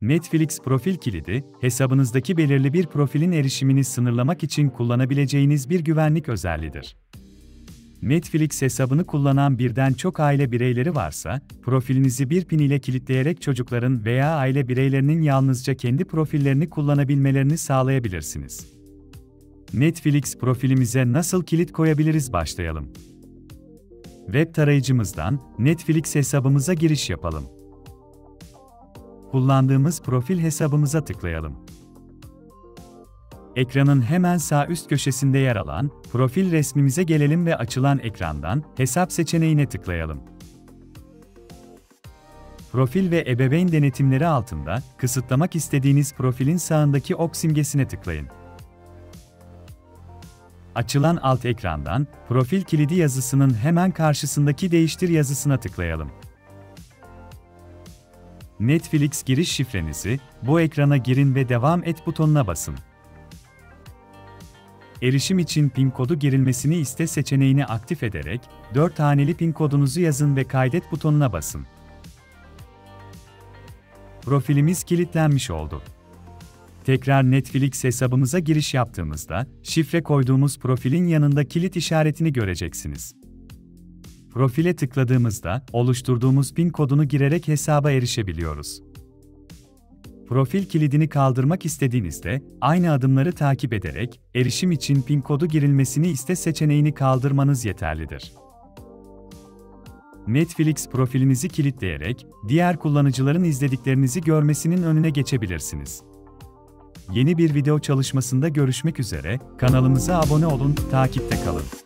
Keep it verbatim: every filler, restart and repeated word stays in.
Netflix profil kilidi, hesabınızdaki belirli bir profilin erişimini sınırlamak için kullanabileceğiniz bir güvenlik özelliğidir. Netflix hesabını kullanan birden çok aile bireyleri varsa, profilinizi bir pin ile kilitleyerek çocukların veya aile bireylerinin yalnızca kendi profillerini kullanabilmelerini sağlayabilirsiniz. Netflix profilimize nasıl kilit koyabiliriz başlayalım. Web tarayıcımızdan Netflix hesabımıza giriş yapalım. Kullandığımız profil hesabımıza tıklayalım. Ekranın hemen sağ üst köşesinde yer alan profil resmimize gelelim ve açılan ekrandan hesap seçeneğine tıklayalım. Profil ve ebeveyn denetimleri altında kısıtlamak istediğiniz profilin sağındaki ok simgesine tıklayın. Açılan alt ekrandan profil kilidi yazısının hemen karşısındaki değiştir yazısına tıklayalım. Netflix giriş şifrenizi bu ekrana girin ve devam et butonuna basın. Erişim için pin kodu girilmesini iste seçeneğini aktif ederek dört haneli pin kodunuzu yazın ve kaydet butonuna basın. Profilimiz kilitlenmiş oldu. Tekrar Netflix hesabımıza giriş yaptığımızda şifre koyduğumuz profilin yanında kilit işaretini göreceksiniz. Profile tıkladığımızda oluşturduğumuz pin kodunu girerek hesaba erişebiliyoruz. Profil kilidini kaldırmak istediğinizde aynı adımları takip ederek erişim için pin kodu girilmesini iste seçeneğini kaldırmanız yeterlidir. Netflix profilinizi kilitleyerek diğer kullanıcıların izlediklerinizi görmesinin önüne geçebilirsiniz. Yeni bir video çalışmasında görüşmek üzere, kanalımıza abone olun, takipte kalın.